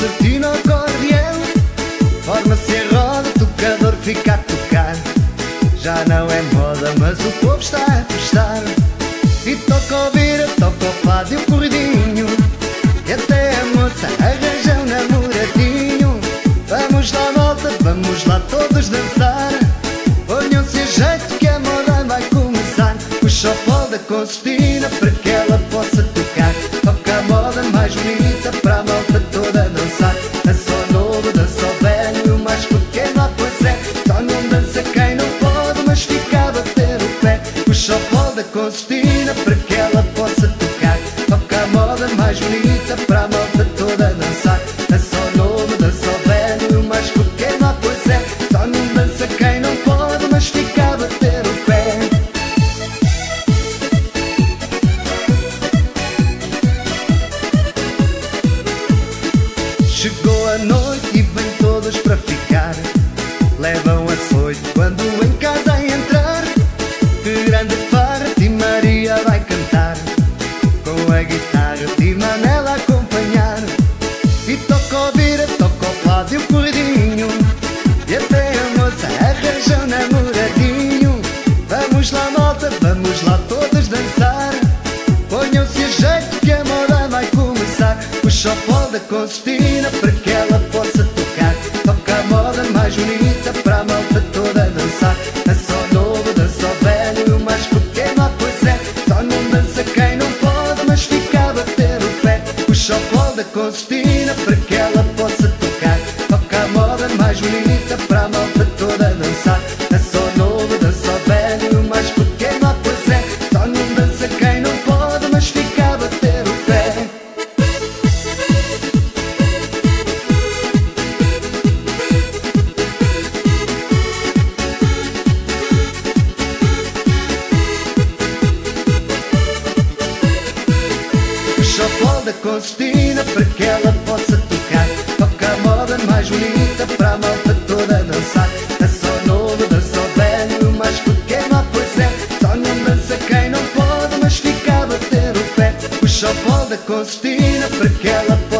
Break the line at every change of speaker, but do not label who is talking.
concertina ao acordeão, forma-se a roda, o tocador fica a tocar. Já não é moda, mas o povo está a gostar. E toca o vira, toca o fado e o corridinho, e até a moça arranja um namoradinho. Vamos lá volta, vamos lá todos dançar. Ponham-se a jeito que a moda vai começar. Puxa o pó da concertina para que ela possa tocar. Toca a moda mais bonita para a malta toda dançar. Dança o novo, dança o velho e o mais pequeno, ah pois é. Só não dança quem não pode, mas fica a bater o pé. Puxa o pó da concertina para que ela possa tocar. Toca a moda mais bonita para a malta toda dançar. Dança o novo, dança o velho e o mais pequeno, ah pois é. Só não dança quem não pode, mas fica a bater o pé. Chegou a noite e vêm todos para ficar. Levam açoite quando em casa entrar. Que grande farra, Tim Maria vai cantar, com a guitarra de Manela a acompanhar. E toca o vira, toca o fado e o corridinho, e até a moça arranja um namoradinho. Vamos lá malta, vamos lá todos dançar. Ponham-se a jeito que a moda vai começar. Puxa o pó da concertina para que ela possa tocar. Toca a moda mais bonita para a malta toda dançar. Dança o novo, dança o velho e o mais pequeno, ah pois é. Só não dança quem não pode, mas fica a bater o pé. Puxa o pó da concertina para que ela possa tocar. Toca a moda mais bonita para a malta toda dançar. Dança o novo, dança o velho e o mais pequeno, ah pois é. Só não dança quem não pode, mas fica a bater o pé. Puxa o pó da concertina para que ela possa tocar. Toca a moda mais bonita para a malta toda dançar. Dança o novo, dança o velho e o mais pequeno, ah pois é. Só não dança quem não pode, mas fica a bater o pé. Puxa o pó da concertina para que ela